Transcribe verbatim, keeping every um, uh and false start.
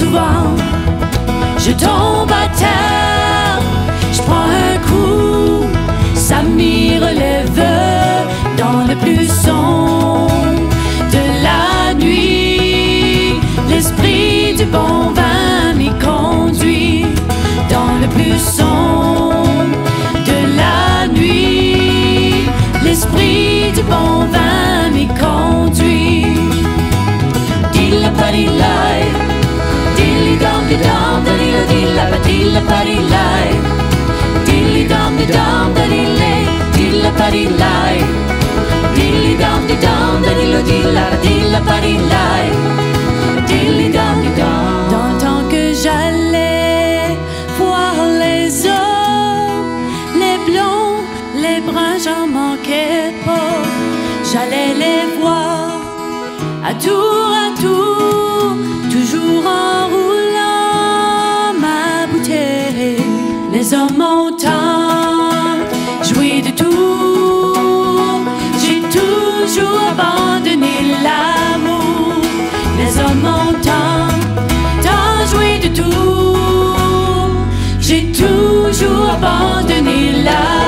souvent je tombe à terre, je prends un coup, ça m'y relève dans le plus sombre de la nuit. L'esprit du bon vin m'y conduit dans le plus sombre de la nuit. L'esprit du bon vin m'y conduit. Dilla pari lai, dilly dum di dum, da dilla dilla pa dilla pari lai, dilly dum di dum, da dilla dilla pari lai, dilly dum di dum, da dilla dilla pa dilla pari lai, dilly dum di dum. Dans le temps que j'allais voir les hommes, les blonds, les bruns, j'en manquais pas. J'allais les voir à tour à tour, toujours en roulant ma bouteille. Les hommes ont tant joué de tout, j'ai toujours abandonné l'amour. Les hommes ont tant, tant joué de tout, j'ai toujours abandonné l'amour.